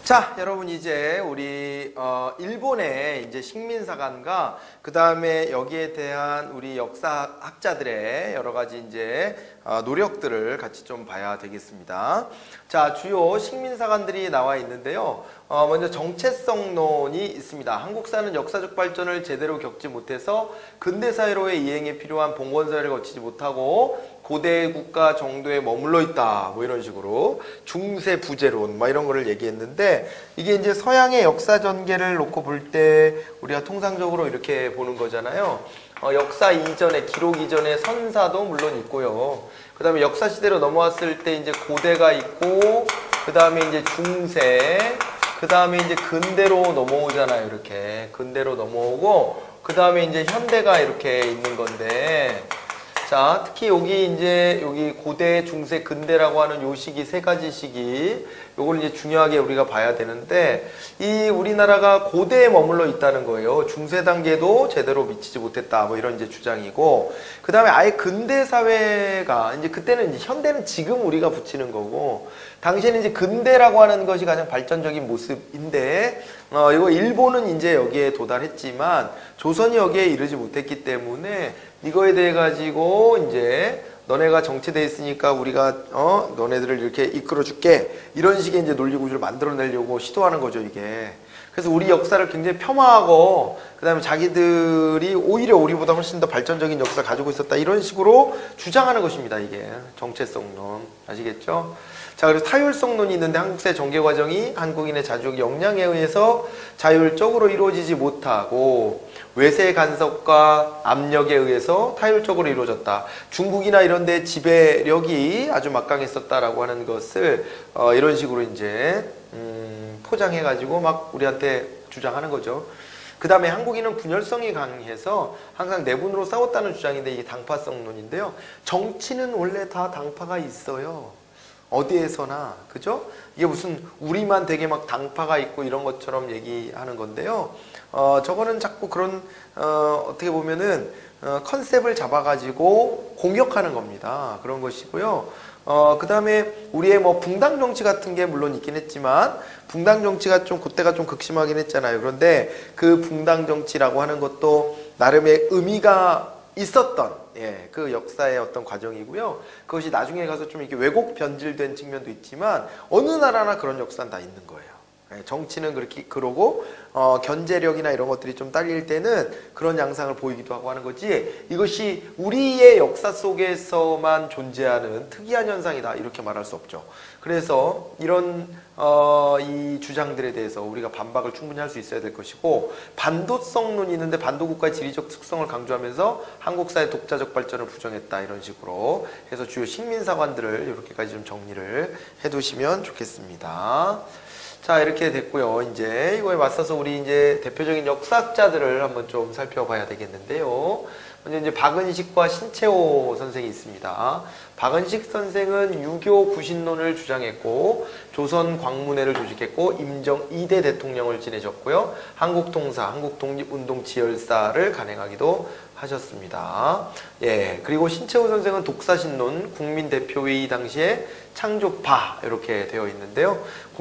자, 여러분 이제 우리 일본의 이제 식민사관과 그 다음에 여기에 대한 우리 역사학자들의 여러 가지 이제 노력들을 같이 좀 봐야 되겠습니다. 자, 주요 식민사관들이 나와 있는데요. 먼저 정체성론이 있습니다. 한국사는 역사적 발전을 제대로 겪지 못해서 근대사회로의 이행에 필요한 봉건사회를 거치지 못하고 고대 국가 정도에 머물러 있다. 뭐 이런 식으로 중세 부재론 뭐 이런 거를 얘기했는데 이게 이제 서양의 역사 전개를 놓고 볼 때 우리가 통상적으로 이렇게 보는 거잖아요. 역사 이전에 기록 이전에 선사도 물론 있고요. 그 다음에 역사 시대로 넘어왔을 때 이제 고대가 있고 그 다음에 이제 중세 그 다음에 이제 근대로 넘어오잖아요. 이렇게 근대로 넘어오고 그 다음에 이제 현대가 이렇게 있는 건데 자, 특히 여기 고대, 중세, 근대라고 하는 요 시기 세 가지 시기 요걸 이제 중요하게 우리가 봐야 되는데 이 우리나라가 고대에 머물러 있다는 거예요. 중세 단계도 제대로 미치지 못했다. 뭐 이런 이제 주장이고 그 다음에 아예 근대 사회가 이제 그때는 이제 현대는 지금 우리가 붙이는 거고 당시에는 이제 근대라고 하는 것이 가장 발전적인 모습인데 이거 일본은 이제 여기에 도달했지만 조선이 여기에 이르지 못했기 때문에 이거에 대해 가지고 이제 너네가 정체돼 있으니까 우리가 너네들을 이렇게 이끌어 줄게 이런 식의 이제 논리 구조를 만들어내려고 시도하는 거죠 이게. 그래서 우리 역사를 굉장히 폄하하고 그 다음에 자기들이 오히려 우리보다 훨씬 더 발전적인 역사를 가지고 있었다 이런 식으로 주장하는 것입니다 이게 정체성론 아시겠죠? 자, 그리고 타율성론이 있는데 한국사의 전개 과정이 한국인의 자주적 역량에 의해서 자율적으로 이루어지지 못하고 외세 간섭과 압력에 의해서 타율적으로 이루어졌다. 중국이나 이런 데 지배력이 아주 막강했었다라고 하는 것을 이런 식으로 이제 포장해가지고 막 우리한테 주장하는 거죠. 그 다음에 한국인은 분열성이 강해서 항상 내분으로 싸웠다는 주장인데 이게 당파성론인데요. 정치는 원래 다 당파가 있어요. 어디에서나 그죠? 이게 무슨 우리만 되게 막 당파가 있고 이런 것처럼 얘기하는 건데요. 저거는 자꾸 그런 어떻게 보면은 컨셉을 잡아가지고 공격하는 겁니다. 그런 것이고요. 그 다음에 우리의 뭐 붕당 정치 같은 게 물론 있긴 했지만 붕당 정치가 좀 그때가 좀 극심하긴 했잖아요. 그런데 그 붕당 정치라고 하는 것도 나름의 의미가 있었던 그 역사의 어떤 과정이고요. 그것이 나중에 가서 좀 이렇게 왜곡 변질된 측면도 있지만 어느 나라나 그런 역사는 다 있는 거예요. 정치는 그렇게 그러고 견제력이나 이런 것들이 좀 딸릴 때는 그런 양상을 보이기도 하고 하는 거지 이것이 우리의 역사 속에서만 존재하는 특이한 현상이다 이렇게 말할 수 없죠. 그래서 이런 이 주장들에 대해서 우리가 반박을 충분히 할 수 있어야 될 것이고 반도성론이 있는데 반도국가의 지리적 특성을 강조하면서 한국사의 독자적 발전을 부정했다 이런 식으로 해서 주요 식민사관들을 이렇게까지 좀 정리를 해두시면 좋겠습니다. 자, 이렇게 됐고요. 이제 이거에 맞서서 우리 이제 대표적인 역사학자들을 한번 좀 살펴봐야 되겠는데요. 먼저 이제 박은식과 신채호 선생이 있습니다. 박은식 선생은 유교 구신론을 주장했고 조선 광문회를 조직했고 임정 2대 대통령을 지내셨고요. 한국통사, 한국독립운동 지열사를 간행하기도 하셨습니다. 예, 그리고 신채호 선생은 독사신론, 국민대표회의 당시에 창조파 이렇게 되어 있는데요.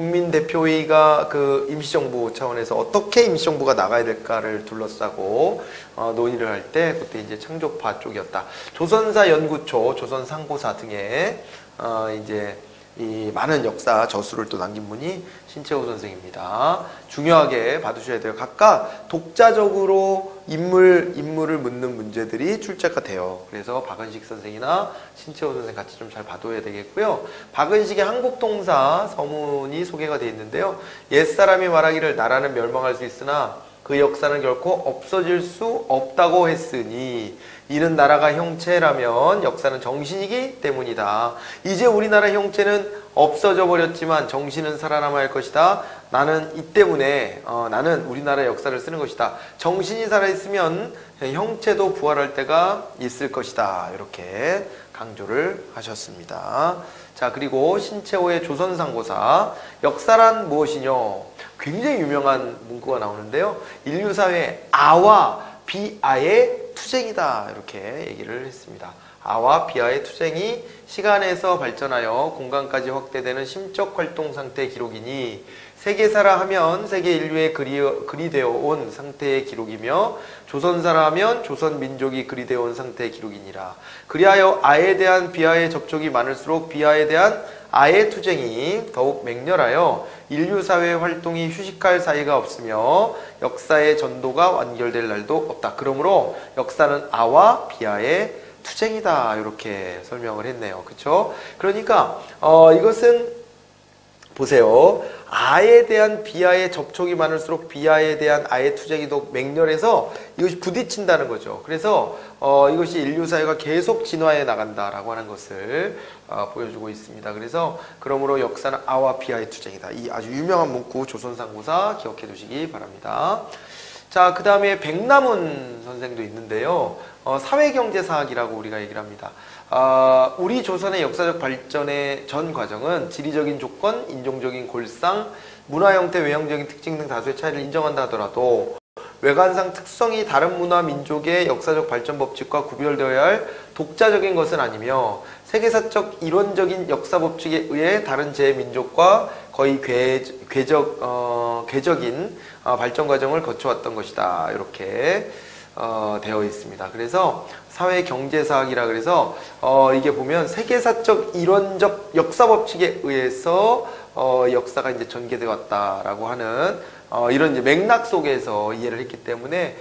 국민대표회의가 그 임시정부 차원에서 어떻게 임시정부가 나가야 될까를 둘러싸고 논의를 할 때 그때 이제 창조파 쪽이었다. 조선사 연구초, 조선상고사 등에 이제 이 많은 역사 저수를 또 남긴 분이 신채호 선생입니다. 중요하게 봐두셔야 돼요. 각각 독자적으로 인물을 묻는 문제들이 출제가 돼요. 그래서 박은식 선생이나 신채호 선생 같이 좀 잘 봐둬야 되겠고요. 박은식의 한국통사 서문이 소개가 되어 있는데요. 옛사람이 말하기를 나라는 멸망할 수 있으나 그 역사는 결코 없어질 수 없다고 했으니 이는 나라가 형체라면 역사는 정신이기 때문이다. 이제 우리나라 형체는 없어져 버렸지만 정신은 살아남아야 할 것이다. 나는 이 때문에 나는 우리나라의 역사를 쓰는 것이다. 정신이 살아있으면 형체도 부활할 때가 있을 것이다. 이렇게 강조를 하셨습니다. 자, 그리고 신채호의 조선상고사 역사란 무엇이뇨? 굉장히 유명한 문구가 나오는데요. 인류사회의 아와 비아의 투쟁이다 이렇게 얘기를 했습니다. 아와 비아의 투쟁이 시간에서 발전하여 공간까지 확대되는 심적 활동 상태의 기록이니 세계사라 하면 세계 인류의 글이 되어 온 상태의 기록이며 조선사라 하면 조선 민족이 글이 되어 온 상태의 기록이니라. 그리하여 아에 대한 비하의 접촉이 많을수록 비하에 대한 아의 투쟁이 더욱 맹렬하여 인류 사회 활동이 휴식할 사이가 없으며 역사의 전도가 완결될 날도 없다. 그러므로 역사는 아와 비하의 투쟁이다. 이렇게 설명을 했네요. 그렇죠? 그러니까 이것은 보세요. 아에 대한 비하의 접촉이 많을수록 비하에 대한 아의 투쟁이 더 맹렬해서 이것이 부딪힌다는 거죠. 그래서 이것이 인류 사회가 계속 진화해 나간다라고 하는 것을 보여주고 있습니다. 그래서 그러므로 역사는 아와 비하의 투쟁이다. 이 아주 유명한 문구 조선상고사 기억해 두시기 바랍니다. 자, 그 다음에 백남훈 선생도 있는데요. 사회경제사학이라고 우리가 얘기를 합니다. 우리 조선의 역사적 발전의 전 과정은 지리적인 조건, 인종적인 골상, 문화 형태, 외형적인 특징 등 다수의 차이를 인정한다 하더라도 외관상 특성이 다른 문화, 민족의 역사적 발전 법칙과 구별되어야 할 독자적인 것은 아니며 세계사적 이론적인 역사 법칙에 의해 다른 제 민족과 거의 궤적인 발전 과정을 거쳐왔던 것이다. 이렇게 되어 있습니다. 그래서 사회경제사학이라 그래서 이게 보면 세계사적 이론적 역사 법칙에 의해서 역사가 이제 전개되어 왔다라고 하는 이런 이제 맥락 속에서 이해를 했기 때문에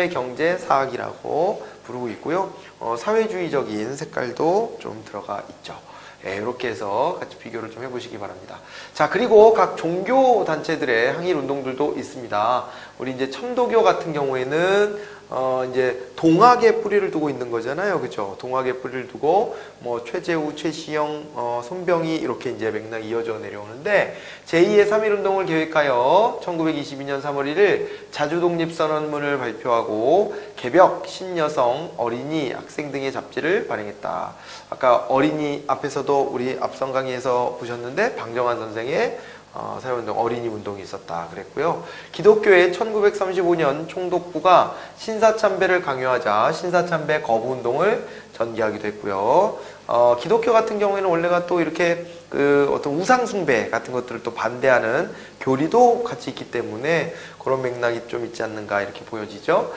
사회경제사학이라고 부르고 있고요. 사회주의적인 색깔도 좀 들어가 있죠. 예, 이렇게 해서 같이 비교를 좀 해보시기 바랍니다. 자, 그리고 각 종교 단체들의 항일 운동들도 있습니다. 우리 이제 천도교 같은 경우에는 이제 동학의 뿌리를 두고 있는 거잖아요. 그죠? 동학의 뿌리를 두고, 뭐, 최재우, 최시영, 손병희, 이렇게 이제 맥락이 이어져 내려오는데, 제2의 3.1운동을 계획하여 1922년 3월 1일 자주독립선언문을 발표하고, 개벽, 신여성, 어린이, 학생 등의 잡지를 발행했다. 아까 어린이 앞에서도 우리 앞선 강의에서 보셨는데, 방정환 선생의 사회운동, 어린이 운동이 있었다 그랬고요. 기독교의 1935년 총독부가 신사참배를 강요하자 신사참배 거부운동을 전개하기도 했고요. 기독교 같은 경우에는 원래가 또 이렇게 어떤 우상숭배 같은 것들을 또 반대하는 교리도 같이 있기 때문에 그런 맥락이 좀 있지 않는가 이렇게 보여지죠.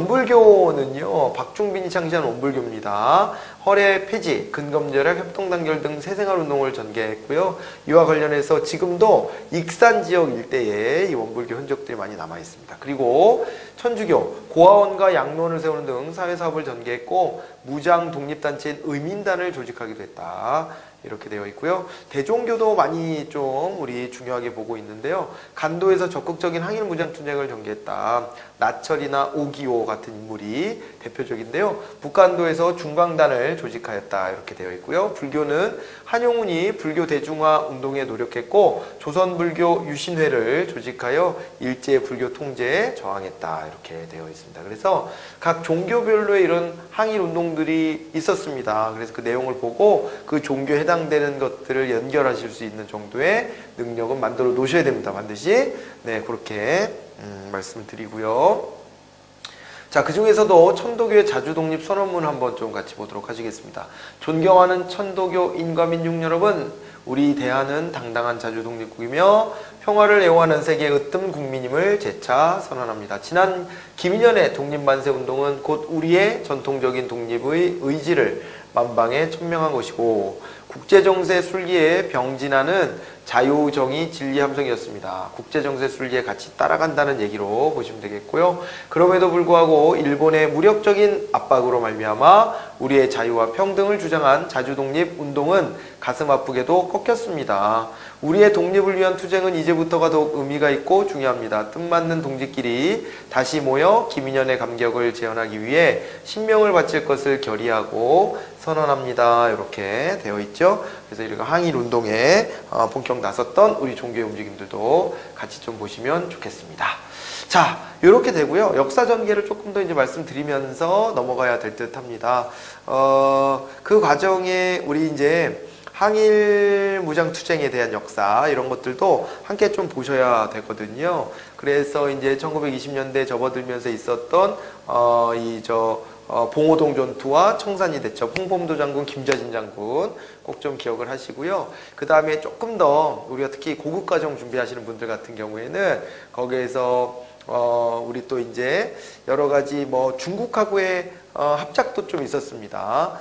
원불교는요, 박중빈이 창시한 원불교입니다. 허례 폐지, 근검절약, 협동단결 등 새생활운동을 전개했고요. 이와 관련해서 지금도 익산 지역 일대에 이 원불교 흔적들이 많이 남아 있습니다. 그리고 천주교, 고아원과 양로원을 세우는 등 사회사업을 전개했고 무장 독립단체인 의민단을 조직하기도 했다. 이렇게 되어 있고요. 대종교도 많이 좀 우리 중요하게 보고 있는데요. 간도에서 적극적인 항일 무장 투쟁을 전개했다. 나철이나 오기오 같은 인물이 대표적인데요. 북간도에서 중광단을 조직하였다. 이렇게 되어 있고요. 불교는 한용운이 불교 대중화 운동에 노력했고 조선불교 유신회를 조직하여 일제 불교 통제에 저항했다. 이렇게 되어 있습니다. 그래서 각 종교별로의 이런 항일 운동들이 있었습니다. 그래서 그 내용을 보고 그 종교에 해당되는 것들을 연결하실 수 있는 정도의 능력은 만들어 놓으셔야 됩니다. 반드시. 네, 그렇게 말씀을 드리고요. 자, 그 중에서도 천도교의 자주독립 선언문 한번 좀 같이 보도록 하시겠습니다. 존경하는 천도교 인과민족 여러분, 우리 대한은 당당한 자주독립국이며 평화를 애호하는 세계의 으뜸 국민임을 재차 선언합니다. 지난 김인현의 독립만세운동은 곧 우리의 전통적인 독립의 의지를 만방에 천명한 것이고 국제정세 순리에 병진하는 자유정의 진리 함성이었습니다. 국제정세 순리에 같이 따라간다는 얘기로 보시면 되겠고요. 그럼에도 불구하고 일본의 무력적인 압박으로 말미암아 우리의 자유와 평등을 주장한 자주독립 운동은 가슴 아프게도 꺾였습니다. 우리의 독립을 위한 투쟁은 이제부터가 더욱 의미가 있고 중요합니다. 뜻맞는 동지끼리 다시 모여 김인현의 감격을 재현하기 위해 신명을 바칠 것을 결의하고 선언합니다. 이렇게 되어 있죠. 그래서 이렇게 항일 운동에 본격 나섰던 우리 종교의 움직임들도 같이 좀 보시면 좋겠습니다. 자, 이렇게 되고요. 역사 전개를 조금 더 이제 말씀드리면서 넘어가야 될 듯 합니다. 그 과정에 우리 이제 항일 무장투쟁에 대한 역사 이런 것들도 함께 좀 보셔야 되거든요. 그래서 이제 1920년대 접어들면서 있었던 봉오동 전투와 청산리 대첩, 홍범도 장군, 김좌진 장군 꼭 좀 기억을 하시고요. 그 다음에 조금 더 우리가 특히 고급 과정 준비하시는 분들 같은 경우에는 거기에서 우리 또 이제 여러 가지 뭐 중국하고의 합작도 좀 있었습니다.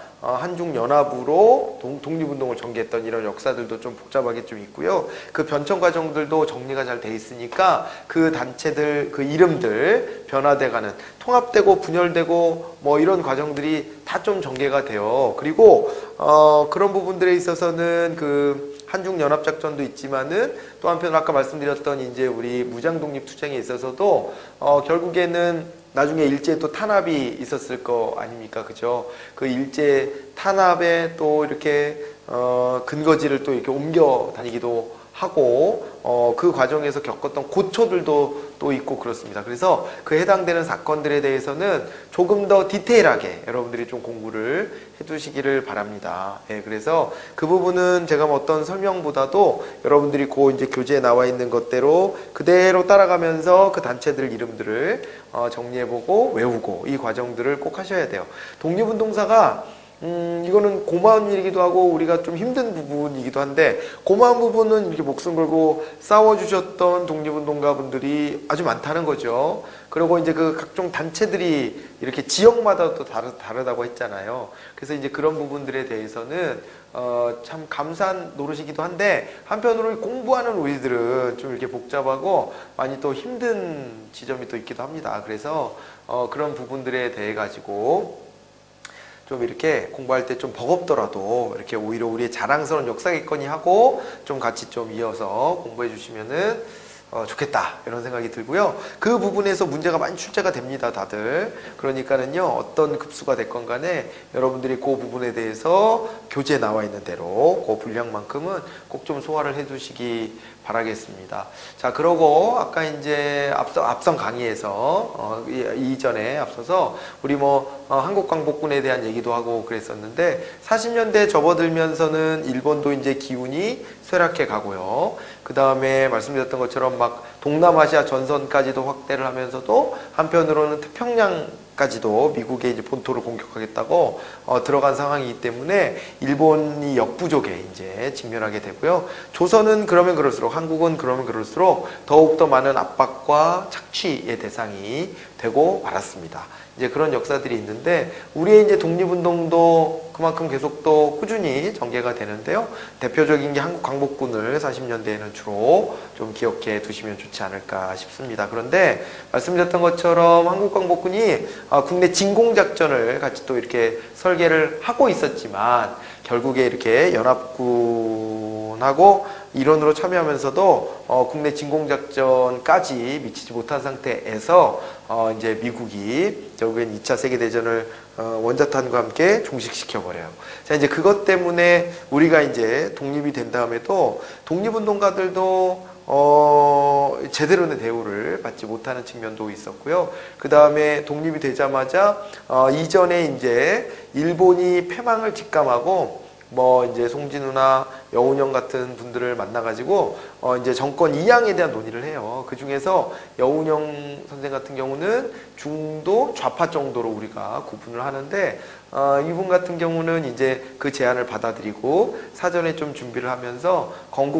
한중연합으로 독립운동을 전개했던 이런 역사들도 좀 복잡하게 좀 있고요. 그 변천 과정들도 정리가 잘 돼 있으니까 그 단체들, 그 이름들 변화돼가는, 통합되고 분열되고 뭐 이런 과정들이 다 좀 전개가 돼요. 그리고 그런 부분들에 있어서는 그 한중연합작전도 있지만은 또 한편 아까 말씀드렸던 이제 우리 무장독립투쟁에 있어서도 결국에는 나중에 일제 또 탄압이 있었을 거 아닙니까? 그죠? 그 일제 탄압에 또 이렇게 근거지를 또 이렇게 옮겨 다니기도 하고 그 과정에서 겪었던 고초들도 또 있고 그렇습니다. 그래서 그 해당되는 사건들에 대해서는 조금 더 디테일하게 여러분들이 좀 공부를 해두시기를 바랍니다. 예, 그래서 그 부분은 제가 뭐 어떤 설명보다도 여러분들이 그 이제 교재에 나와 있는 것대로 그대로 따라가면서 그 단체들 이름들을 정리해보고 외우고 이 과정들을 꼭 하셔야 돼요. 독립운동사가 이거는 고마운 일이기도 하고 우리가 좀 힘든 부분이기도 한데, 고마운 부분은 이렇게 목숨 걸고 싸워주셨던 독립운동가 분들이 아주 많다는 거죠. 그리고 이제 그 각종 단체들이 이렇게 지역마다 또 다르다고 했잖아요. 그래서 이제 그런 부분들에 대해서는 참 감사한 노릇이기도 한데, 한편으로 공부하는 우리들은 좀 이렇게 복잡하고 많이 또 힘든 지점이 또 있기도 합니다. 그래서 그런 부분들에 대해 가지고 좀 이렇게 공부할 때 좀 버겁더라도 이렇게 오히려 우리의 자랑스러운 역사겠거니 하고 좀 같이 좀 이어서 공부해 주시면은 좋겠다 이런 생각이 들고요. 그 부분에서 문제가 많이 출제가 됩니다, 다들. 그러니까는요, 어떤 급수가 됐건 간에 여러분들이 그 부분에 대해서 교재에 나와 있는 대로 그 분량만큼은 꼭 좀 소화를 해 두시기 바라겠습니다. 자, 그러고 아까 이제 앞선 강의에서 이전에 앞서서 우리 뭐 한국광복군에 대한 얘기도 하고 그랬었는데, 40년대 접어들면서는 일본도 이제 기운이 쇠락해 가고요. 그 다음에 말씀드렸던 것처럼 막 동남아시아 전선까지도 확대를 하면서도 한편으로는 태평양까지도 미국의 이제 본토를 공격하겠다고 들어간 상황이기 때문에 일본이 역부족에 이제 직면하게 되고요. 조선은 그러면 그럴수록, 한국은 그러면 그럴수록 더욱더 많은 압박과 착취의 대상이 되고 말았습니다. 이제 그런 역사들이 있는데, 우리의 이제 독립운동도 그만큼 계속 또 꾸준히 전개가 되는데요. 대표적인 게 한국광복군을 40년대에는 주로 좀 기억해 두시면 좋지 않을까 싶습니다. 그런데 말씀드렸던 것처럼 한국광복군이 국내 진공작전을 같이 또 이렇게 설계를 하고 있었지만, 결국에 이렇게 연합군하고 일원으로 참여하면서도 국내 진공작전까지 미치지 못한 상태에서 이제 미국이 결국엔 2차 세계대전을 원자탄과 함께 종식시켜버려요. 자, 이제 그것 때문에 우리가 이제 독립이 된 다음에도 독립운동가들도 제대로 된 대우를 받지 못하는 측면도 있었고요. 그 다음에 독립이 되자마자 이전에 이제 일본이 패망을 직감하고 뭐 이제 송진우나 여운형 같은 분들을 만나가지고 이제 정권 이양에 대한 논의를 해요. 그 중에서 여운형 선생 같은 경우는 중도 좌파 정도로 우리가 구분을 하는데, 이분 같은 경우는 이제 그 제안을 받아들이고 사전에 좀 준비를 하면서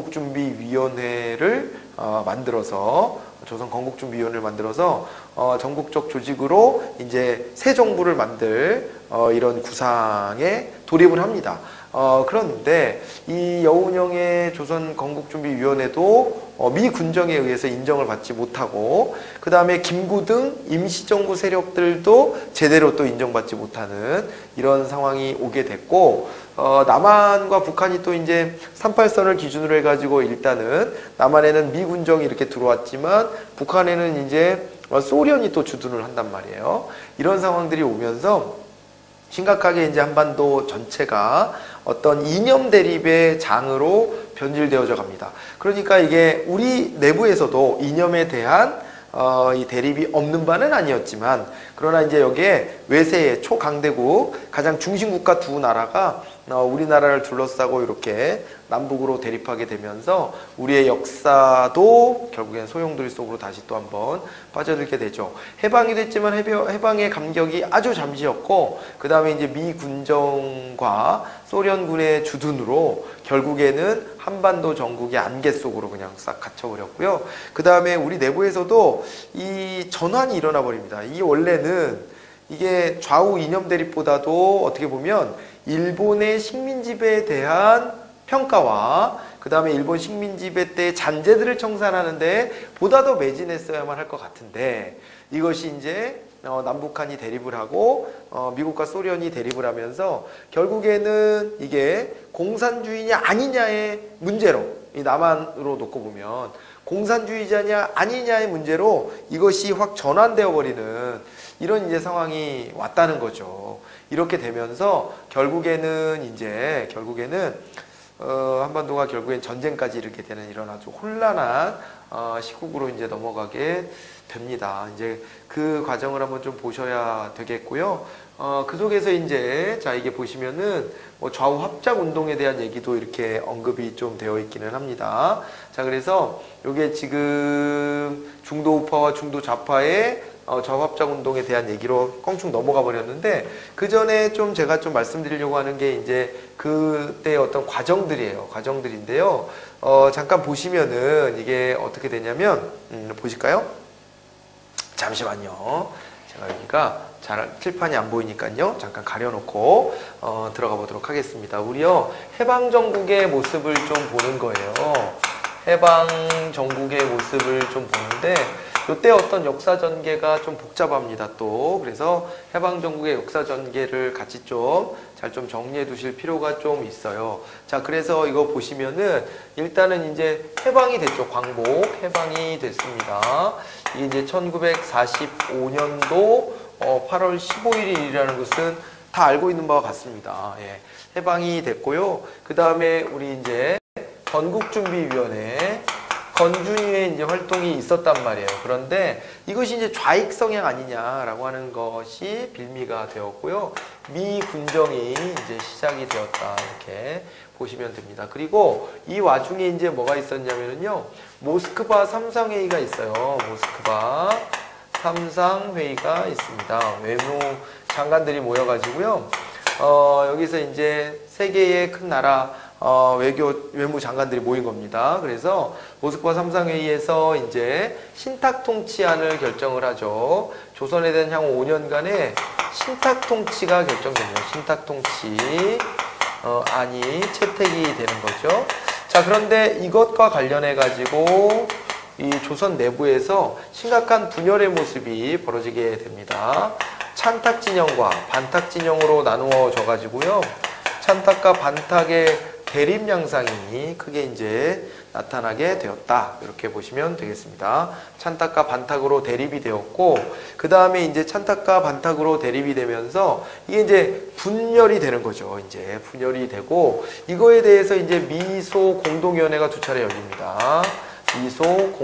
건국준비위원회를 만들어서, 조선 건국준비위원회를 만들어서 전국적 조직으로 이제 새 정부를 만들 이런 구상에 돌입을 합니다. 그런데 이 여운형의 조선 건국준비위원회도 미 군정에 의해서 인정을 받지 못하고, 그 다음에 김구 등 임시정부 세력들도 제대로 또 인정받지 못하는 이런 상황이 오게 됐고, 남한과 북한이 또 이제 38선을 기준으로 해가지고 일단은 남한에는 미 군정이 이렇게 들어왔지만 북한에는 이제 소련이 또 주둔을 한단 말이에요. 이런 상황들이 오면서 심각하게 이제 한반도 전체가 어떤 이념 대립의 장으로 변질되어져 갑니다. 그러니까 이게 우리 내부에서도 이념에 대한 이 대립이 없는 바는 아니었지만, 그러나 이제 여기에 외세의 초강대국 가장 중심국가 두 나라가 우리나라를 둘러싸고 이렇게 남북으로 대립하게 되면서 우리의 역사도 결국엔 소용돌이 속으로 다시 또 한번 빠져들게 되죠. 해방이 됐지만 해방의 감격이 아주 잠시였고, 그 다음에 이제 미 군정과 소련군의 주둔으로 결국에는 한반도 전국의 안개 속으로 그냥 싹 갇혀버렸고요. 그 다음에 우리 내부에서도 이 전환이 일어나 버립니다. 이 원래는 이게 좌우 이념 대립보다도 어떻게 보면 일본의 식민 지배에 대한 평가와 그 다음에 일본 식민 지배 때 잔재들을 청산하는데 보다 더 매진했어야만 할 것 같은데, 이것이 이제 남북한이 대립을 하고 미국과 소련이 대립을 하면서 결국에는 이게 공산주의냐 아니냐의 문제로, 이 남한으로 놓고 보면 공산주의자냐 아니냐의 문제로 이것이 확 전환되어 버리는 이런 이제 상황이 왔다는 거죠. 이렇게 되면서 결국에는 한반도가 결국엔 전쟁까지 이르게 되는 이런 아주 혼란한 시국으로 이제 넘어가게 됩니다. 이제 그 과정을 한번 좀 보셔야 되겠고요. 그 속에서 이제 자 이게 보시면은 뭐 좌우 합작 운동에 대한 얘기도 이렇게 언급이 좀 되어 있기는 합니다. 자, 그래서 이게 지금 중도 우파와 중도 좌파의 좌우 합작 운동에 대한 얘기로 껑충 넘어가 버렸는데, 그 전에 좀 제가 좀 말씀드리려고 하는 게 이제 그때 어떤 과정들인데요. 잠깐 보시면은 이게 어떻게 되냐면, 보실까요? 잠시만요. 제가 여기가 잘 칠판이 안 보이니까요. 잠깐 가려놓고 들어가 보도록 하겠습니다. 우리요 해방 정국의 모습을 좀 보는 거예요. 해방 정국의 모습을 좀 보는데, 이때 어떤 역사 전개가 좀 복잡합니다. 또 그래서 해방 정국의 역사 전개를 같이 좀 잘 좀 정리해 두실 필요가 좀 있어요. 자, 그래서 이거 보시면은 일단은 이제 해방이 됐죠. 광복 해방이 됐습니다. 이게 이제 1945년도 8월 15일이라는 것은 다 알고 있는 바와 같습니다. 예, 해방이 됐고요. 그 다음에 우리 이제 건국준비위원회 건준위의 이제 활동이 있었단 말이에요. 그런데 이것이 이제 좌익 성향 아니냐라고 하는 것이 빌미가 되었고요. 미 군정이 이제 시작이 되었다, 이렇게 보시면 됩니다. 그리고 이 와중에 이제 뭐가 있었냐면요, 모스크바 삼상회의가 있어요. 모스크바 삼상회의가 있습니다. 외무 장관들이 모여가지고요. 여기서 이제 세계의 큰 나라 외무 장관들이 모인 겁니다. 그래서 모스크바 삼상회의에서 이제 신탁통치안을 결정을 하죠. 조선에 대한 향후 5년간의 신탁통치가 결정됩니다. 신탁통치 안이 채택이 되는 거죠. 자, 그런데 이것과 관련해 가지고 이 조선 내부에서 심각한 분열의 모습이 벌어지게 됩니다. 찬탁 진영과 반탁 진영으로 나누어져 가지고요. 찬탁과 반탁의 대립 양상이 크게 이제 나타나게 되었다, 이렇게 보시면 되겠습니다. 찬탁과 반탁으로 대립이 되었고, 그 다음에 이제 찬탁과 반탁으로 대립이 되면서 이게 이제 분열이 되는 거죠. 이제 분열이 되고, 이거에 대해서 이제 미소 공동위원회가 두 차례 열립니다. 미소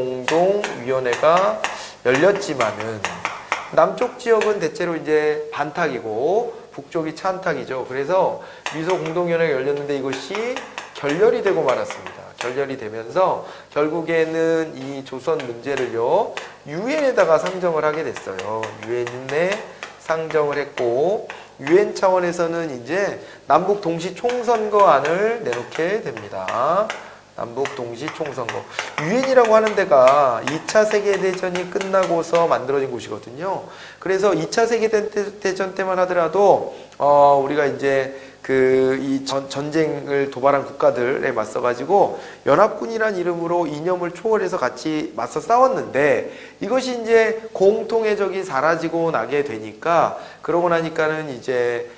공동위원회가 열렸지만은 남쪽 지역은 대체로 이제 반탁이고 북쪽이 찬탁이죠. 그래서 미소 공동위원회가 열렸는데 이것이 결렬이 되고 말았습니다. 결렬이 되면서 결국에는 이 조선 문제를요 유엔에다가 상정을 하게 됐어요. 유엔에 상정을 했고, 유엔 차원에서는 이제 남북 동시 총선거안을 내놓게 됩니다. 남북 동시 총선거. 유엔이라고 하는 데가 2차 세계대전이 끝나고서 만들어진 곳이거든요. 그래서 2차 세계대전 때만 하더라도 우리가 이제 이 전쟁을 도발한 국가들에 맞서가지고 연합군이란 이름으로 이념을 초월해서 같이 맞서 싸웠는데, 이것이 이제 공통의 적이 사라지고 나게 되니까, 그러고 나니까는 이제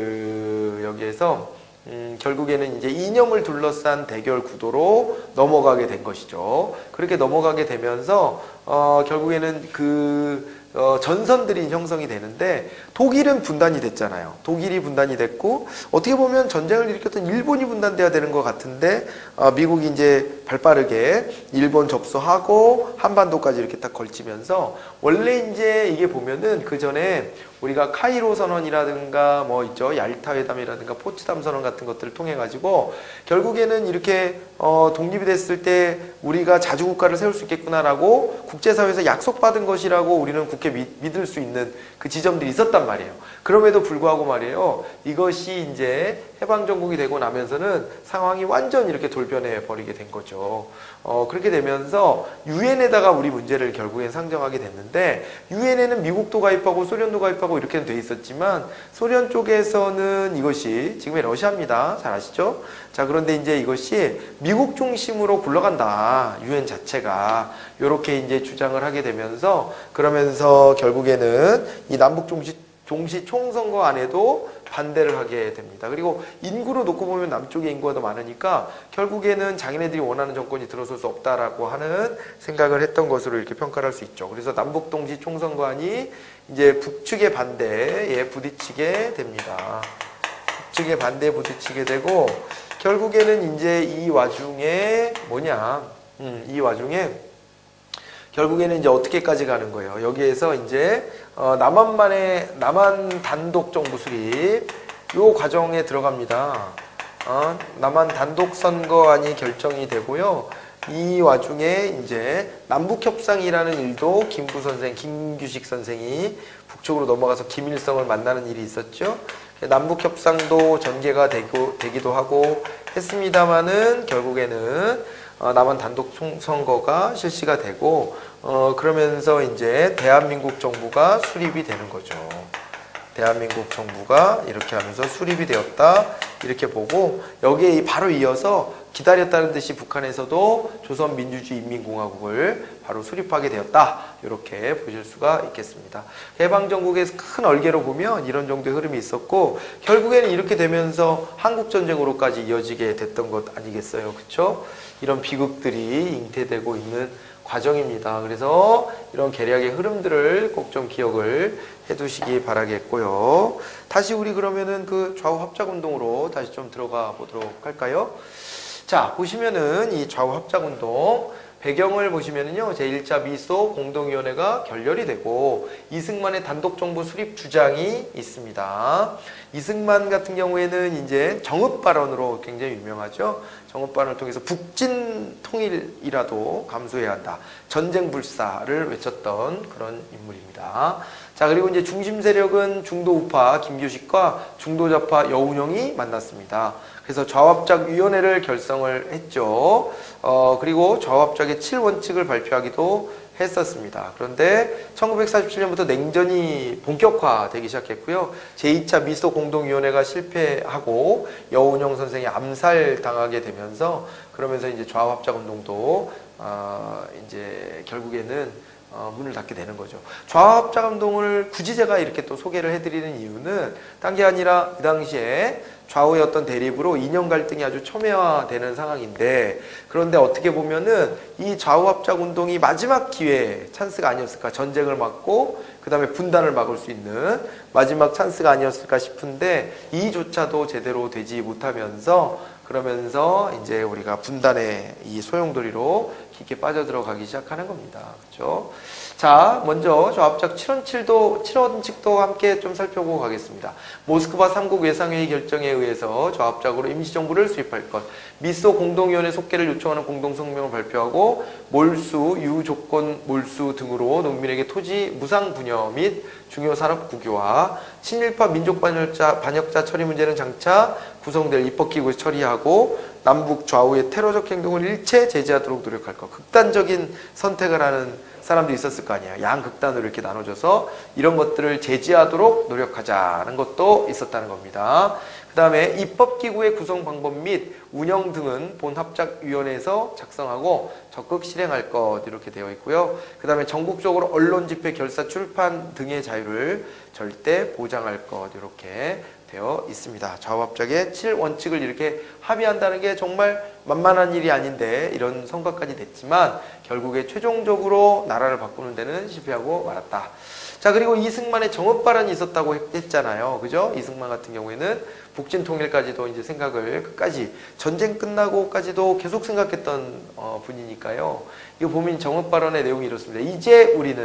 여기에서 결국에는 이제 이념을 둘러싼 대결 구도로 넘어가게 된 것이죠. 그렇게 넘어가게 되면서 결국에는 전선들이 형성이 되는데, 독일은 분단이 됐잖아요. 독일이 분단이 됐고, 어떻게 보면 전쟁을 일으켰던 일본이 분단돼야 되는 것 같은데, 미국이 이제 발빠르게 일본 접수하고 한반도까지 이렇게 딱 걸치면서, 원래 이제 이게 보면은 그 전에 우리가 카이로 선언이라든가 뭐 있죠, 얄타 회담이라든가 포츠담 선언 같은 것들을 통해 가지고 결국에는 이렇게 독립이 됐을 때 우리가 자주국가를 세울 수 있겠구나라고 국제사회에서 약속받은 것이라고 우리는 굳게 믿을 수 있는 그 지점들이 있었단 말이에요. 그럼에도 불구하고 말이에요, 이것이 이제 해방정국이 되고 나면서는 상황이 완전 이렇게 돌변해 버리게 된 거죠. 그렇게 되면서 유엔에다가 우리 문제를 결국엔 상정하게 됐는데, 유엔에는 미국도 가입하고 소련도 가입하고 이렇게 돼 있었지만 소련 쪽에서는 이것이 지금의 러시아입니다. 잘 아시죠? 자, 그런데 이제 이것이 미국 중심으로 굴러간다, 유엔 자체가. 이렇게 이제 주장을 하게 되면서, 그러면서 결국에는 이 남북 동시 총선거 안에도 반대를 하게 됩니다. 그리고 인구로 놓고 보면 남쪽의 인구가 더 많으니까 결국에는 자기네들이 원하는 정권이 들어설 수 없다라고 하는 생각을 했던 것으로 이렇게 평가를 할 수 있죠. 그래서 남북 동시 총선거안이 이제 북측의 반대에 부딪히게 됩니다. 북측의 반대에 부딪히게 되고, 결국에는 이제 이 와중에 이 와중에 결국에는 이제 어떻게까지 가는 거예요. 여기에서 이제 남한 단독 정부 수립 요 과정에 들어갑니다. 남한 단독 선거안이 결정이 되고요. 이 와중에 이제 남북 협상이라는 일도 김규식 선생이 북쪽으로 넘어가서 김일성을 만나는 일이 있었죠. 남북 협상도 전개가 되기도 하고 했습니다만은 결국에는 남한 단독 선거가 실시가 되고, 그러면서 이제 대한민국 정부가 수립이 되는 거죠. 대한민국 정부가 이렇게 하면서 수립이 되었다, 이렇게 보고, 여기에 바로 이어서 기다렸다는 듯이 북한에서도 조선민주주의인민공화국을 바로 수립하게 되었다, 이렇게 보실 수가 있겠습니다. 해방정국에서 큰 얼개로 보면 이런 정도의 흐름이 있었고, 결국에는 이렇게 되면서 한국전쟁으로까지 이어지게 됐던 것 아니겠어요, 그쵸? 이런 비극들이 잉태되고 있는 과정입니다. 그래서 이런 계략의 흐름들을 꼭 좀 기억을 해두시기 바라겠고요. 다시 우리 그러면은 그 좌우 합작운동으로 다시 좀 들어가 보도록 할까요? 자, 보시면은 이 좌우 합작운동 배경을 보시면은요, 제1차 미소 공동위원회가 결렬이 되고 이승만의 단독정부 수립 주장이 있습니다. 이승만 같은 경우에는 이제 정읍 발언으로 굉장히 유명하죠. 정읍 발언을 통해서 북진 통일이라도 감수해야 한다, 전쟁 불사를 외쳤던 그런 인물입니다. 자, 그리고 이제 중심 세력은 중도 우파 김규식과 중도 좌파 여운형이 만났습니다. 그래서 좌우합작위원회를 결성을 했죠. 그리고 좌우합작의 7원칙을 발표하기도 했었습니다. 그런데 1947년부터 냉전이 본격화되기 시작했고요. 제2차 미소 공동위원회가 실패하고 여운형 선생이 암살당하게 되면서, 그러면서 이제 좌우합작 운동도 이제 결국에는 문을 닫게 되는 거죠. 좌우합작 운동을 굳이 제가 이렇게 또 소개를 해드리는 이유는 딴 게 아니라 그 당시에 좌우의 어떤 대립으로 이념 갈등이 아주 첨예화되는 상황인데, 그런데 어떻게 보면은 이 좌우합작 운동이 마지막 기회, 찬스가 아니었을까, 전쟁을 막고 그 다음에 분단을 막을 수 있는 마지막 찬스가 아니었을까 싶은데, 이조차도 제대로 되지 못하면서, 그러면서 이제 우리가 분단의 이 소용돌이로 깊게 빠져들어가기 시작하는 겁니다. 그렇죠? 자, 먼저 좌우합작 7원칙도 함께 좀 살펴보고 가겠습니다. 모스크바 3국 외상회의 결정에 의해서 좌우합작으로 임시정부를 수립할 것, 미소 공동위원회 속개를 요청하는 공동성명을 발표하고 몰수, 유조건 몰수 등으로 농민에게 토지 무상 분여 및 중요 산업 국유화, 친일파 민족 반역자 처리 문제는 장차 구성될 입법기구에서 처리하고 남북 좌우의 테러적 행동을 일체 제재하도록 노력할 것. 극단적인 선택을 하는 사람도 있었을 거 아니에요. 양극단으로 이렇게 나눠져서 이런 것들을 제지하도록 노력하자는 것도 있었다는 겁니다. 그 다음에 입법기구의 구성 방법 및 운영 등은 본합작위원회에서 작성하고 적극 실행할 것, 이렇게 되어 있고요. 그 다음에 전국적으로 언론 집회, 결사, 출판 등의 자유를 절대 보장할 것, 이렇게 되어 있습니다. 좌우합작의 7원칙을 이렇게 합의한다는 게 정말 만만한 일이 아닌데 이런 성과까지 냈지만 결국에 최종적으로 나라를 바꾸는 데는 실패하고 말았다. 자, 그리고 이승만의 정읍 발언이 있었다고 했잖아요. 그죠? 이승만 같은 경우에는 북진 통일까지도 이제 생각을 끝까지, 전쟁 끝나고까지도 계속 생각했던 분이니까요. 이거 보면 정읍 발언의 내용이 이렇습니다. 이제 우리는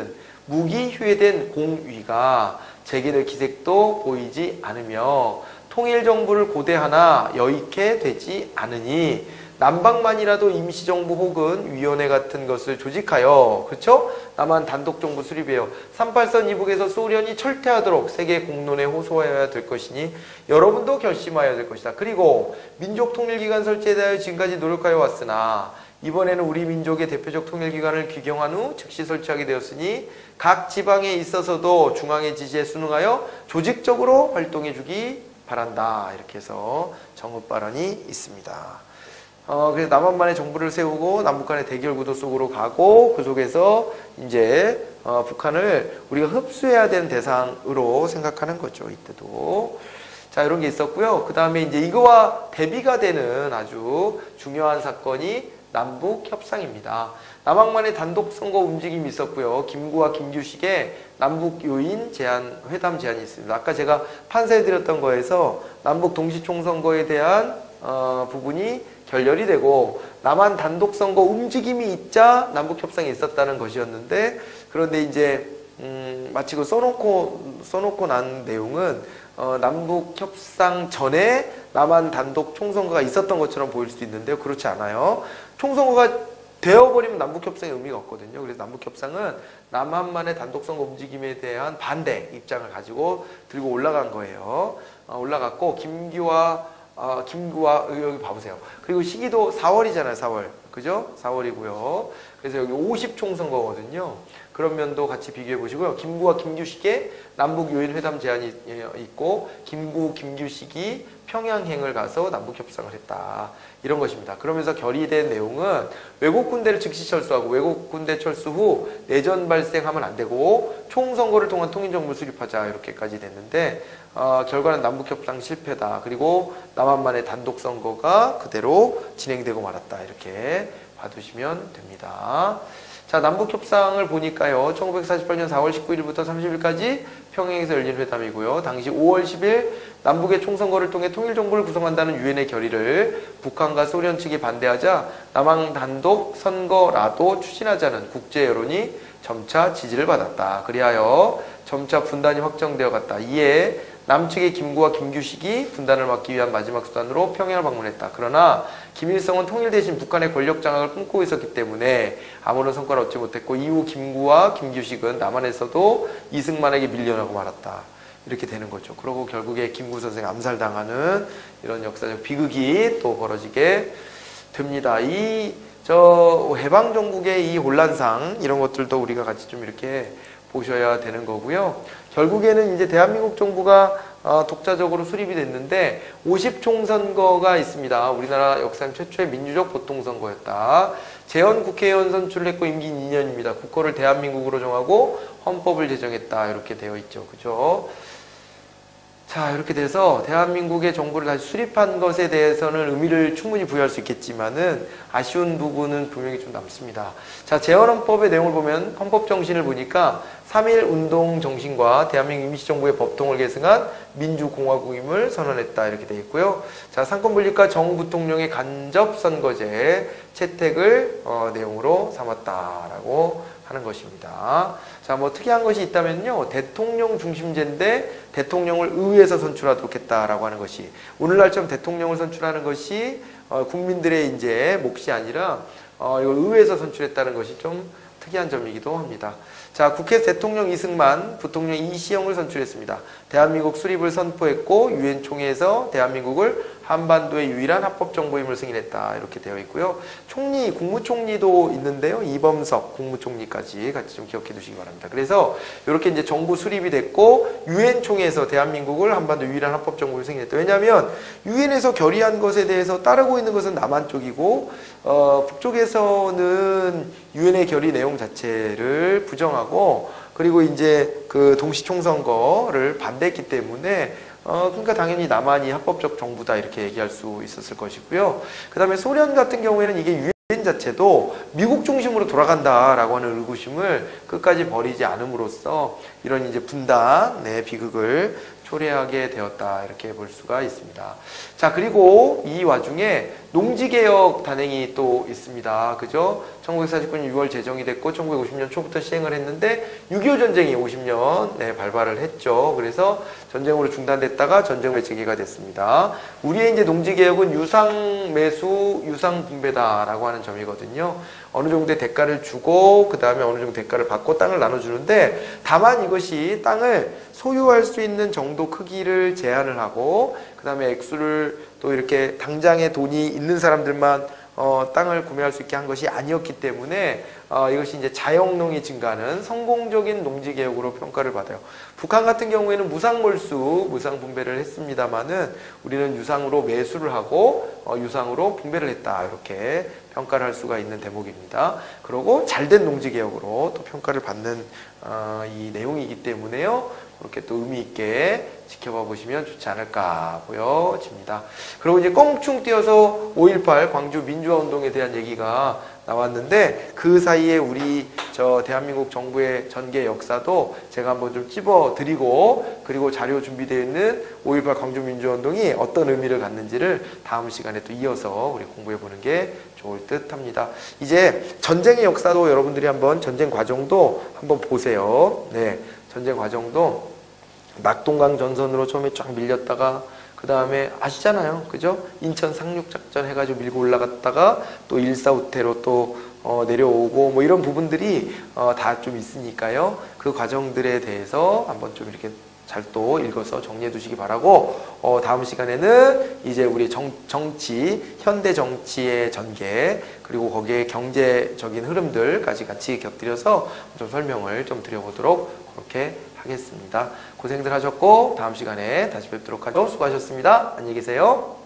무기 휴회된 공위가 제기될 기색도 보이지 않으며 통일정부를 고대하나 여의케 되지 않으니 남방만이라도 임시정부 혹은 위원회 같은 것을 조직하여, 그렇죠? 남한 단독정부 수립해요. 38선 이북에서 소련이 철퇴하도록 세계 공론에 호소하여야 될 것이니 여러분도 결심하여야 될 것이다. 그리고 민족통일기관 설치에 대하여 지금까지 노력하여 왔으나 이번에는 우리 민족의 대표적 통일기관을 규경한 후 즉시 설치하게 되었으니 각 지방에 있어서도 중앙의 지시에 순응하여 조직적으로 활동해 주기 바란다. 이렇게 해서 정읍 발언이 있습니다. 그래서 남한만의 정부를 세우고 남북 간의 대결 구도 속으로 가고 그 속에서 이제 북한을 우리가 흡수해야 되는 대상으로 생각하는 거죠. 이때도. 자, 이런 게 있었고요. 그 다음에 이제 이거와 대비가 되는 아주 중요한 사건이 남북 협상입니다. 남한만의 단독 선거 움직임이 있었고요. 김구와 김규식의 남북 요인 제안, 회담 제안이 있습니다. 아까 제가 판세해드렸던 거에서 남북 동시총선거에 대한 부분이 결렬이 되고 남한 단독 선거 움직임이 있자 남북 협상이 있었다는 것이었는데, 그런데 이제 마치 그 써놓고 난 내용은 남북 협상 전에 남한 단독 총선거가 있었던 것처럼 보일 수도 있는데요. 그렇지 않아요. 총선거가 되어버리면 남북 협상의 의미가 없거든요. 그래서 남북 협상은 남한만의 단독 선거 움직임에 대한 반대 입장을 가지고 들고 올라간 거예요. 올라갔고 김구와 여기 봐보세요. 그리고 시기도 4월이잖아요. 4월. 그죠? 4월이고요. 그래서 여기 50총선거거든요. 그런 면도 같이 비교해 보시고요. 김구와 김규식의 남북 요인 회담 제안이 있고 김구, 김규식이 평양행을 가서 남북 협상을 했다. 이런 것입니다. 그러면서 결의된 내용은 외국 군대를 즉시 철수하고 외국 군대 철수 후 내전 발생하면 안 되고 총선거를 통한 통일정부를 수립하자. 이렇게까지 됐는데 결과는 남북협상 실패다. 그리고 남한만의 단독 선거가 그대로 진행되고 말았다. 이렇게 봐두시면 됩니다. 자, 남북협상을 보니까요. 1948년 4월 19일부터 30일까지 평양에서 열린 회담이고요. 당시 5월 10일 남북의 총선거를 통해 통일정부를 구성한다는 유엔의 결의를 북한과 소련 측이 반대하자 남한 단독 선거라도 추진하자는 국제 여론이 점차 지지를 받았다. 그리하여 점차 분단이 확정되어 갔다. 이에 남측의 김구와 김규식이 분단을 막기 위한 마지막 수단으로 평양을 방문했다. 그러나 김일성은 통일 대신 북한의 권력 장악을 꿈꾸고 있었기 때문에 아무런 성과를 얻지 못했고 이후 김구와 김규식은 남한에서도 이승만에게 밀려나고 말았다. 이렇게 되는 거죠. 그러고 결국에 김구 선생 암살당하는 이런 역사적 비극이 또 벌어지게 됩니다. 해방정국의 이 혼란상 이런 것들도 우리가 같이 좀 이렇게 보셔야 되는 거고요. 결국에는 이제 대한민국 정부가 독자적으로 수립이 됐는데 50총선거가 있습니다. 우리나라 역사 최초의 민주적 보통선거였다. 재헌 국회의원 선출을 했고 임기 2년입니다. 국호를 대한민국으로 정하고 헌법을 제정했다. 이렇게 되어 있죠. 그죠? 자, 이렇게 돼서 대한민국의 정부를 다시 수립한 것에 대해서는 의미를 충분히 부여할 수 있겠지만은 아쉬운 부분은 분명히 좀 남습니다. 자, 재헌헌법의 내용을 보면 헌법 정신을 보니까 3.1 운동 정신과 대한민국 임시정부의 법통을 계승한 민주공화국임을 선언했다. 이렇게 되어 있고요. 자, 상권분립과 정부통령의 간접선거제 채택을 내용으로 삼았다라고 하는 것입니다. 자, 뭐 특이한 것이 있다면요. 대통령 중심제인데 대통령을 의회에서 선출하도록 했다라고 하는 것이 오늘날처럼 대통령을 선출하는 것이 국민들의 이제 몫이 아니라 이걸 의회에서 선출했다는 것이 좀 특이한 점이기도 합니다. 자, 국회 대통령 이승만, 부통령 이시영을 선출했습니다. 대한민국 수립을 선포했고 유엔 총회에서 대한민국을 한반도의 유일한 합법정부임을 승인했다. 이렇게 되어 있고요. 총리, 국무총리도 있는데요. 이범석 국무총리까지 같이 좀 기억해 두시기 바랍니다. 그래서 이렇게 이제 정부 수립이 됐고 유엔 총회에서 대한민국을 한반도 유일한 합법정부를 승인했다. 왜냐하면 유엔에서 결의한 것에 대해서 따르고 있는 것은 남한 쪽이고 북쪽에서는 유엔의 결의 내용 자체를 부정하고 그리고 이제 그 동시총선거를 반대했기 때문에 그러니까 당연히 남한이 합법적 정부다 이렇게 얘기할 수 있었을 것이고요. 그 다음에 소련 같은 경우에는 이게 유엔 자체도 미국 중심으로 돌아간다라고 하는 의구심을 끝까지 버리지 않음으로써 이런 이제 분단의 비극을 초래하게 되었다 이렇게 볼 수가 있습니다. 자, 그리고 이 와중에 농지개혁 단행이 또 있습니다. 그죠? 1949년 6월 제정이 됐고 1950년 초부터 시행을 했는데 6.25 전쟁이 50년 발발을 했죠. 그래서 전쟁으로 중단됐다가 전쟁으로 재개가 됐습니다. 우리의 이제 농지개혁은 유상매수, 유상분배다라고 하는 점이거든요. 어느 정도의 대가를 주고 그 다음에 어느 정도 대가를 받고 땅을 나눠주는데, 다만 이것이 땅을 소유할 수 있는 정도 크기를 제한을 하고 그 다음에 액수를 또 이렇게 당장에 돈이 있는 사람들만 땅을 구매할 수 있게 한 것이 아니었기 때문에 이것이 이제 자영농이 증가하는 성공적인 농지개혁으로 평가를 받아요. 북한 같은 경우에는 무상몰수, 무상분배를 했습니다만은 우리는 유상으로 매수를 하고 유상으로 분배를 했다 이렇게 평가를 할 수가 있는 대목입니다. 그리고 잘된 농지개혁으로 또 평가를 받는 이 내용이기 때문에요. 그렇게 또 의미 있게 지켜봐 보시면 좋지 않을까 보여집니다. 그리고 이제 껑충 뛰어서 5.18 광주 민주화 운동에 대한 얘기가 나왔는데, 그 사이에 우리 대한민국 정부의 전개 역사도 제가 한번 좀 찝어 드리고, 그리고 자료 준비되어 있는 5.18 광주 민주화 운동이 어떤 의미를 갖는지를 다음 시간에 또 이어서 우리 공부해 보는 게 좋을 듯 합니다. 이제 전쟁의 역사도 여러분들이 한번 전쟁 과정도 한번 보세요. 네. 전쟁 과정도 낙동강 전선으로 처음에 쫙 밀렸다가 그 다음에 아시잖아요. 그죠? 인천 상륙작전 해가지고 밀고 올라갔다가 또 일사후퇴로 또 내려오고 뭐 이런 부분들이 다 좀 있으니까요. 그 과정들에 대해서 한번 좀 이렇게 잘 또 읽어서 정리해 두시기 바라고, 다음 시간에는 이제 우리 정치, 현대 정치의 전개, 그리고 거기에 경제적인 흐름들까지 같이 곁들여서 좀 설명을 좀 드려보도록 그렇게 하겠습니다. 고생들 하셨고 다음 시간에 다시 뵙도록 하죠. 수고하셨습니다. 안녕히 계세요.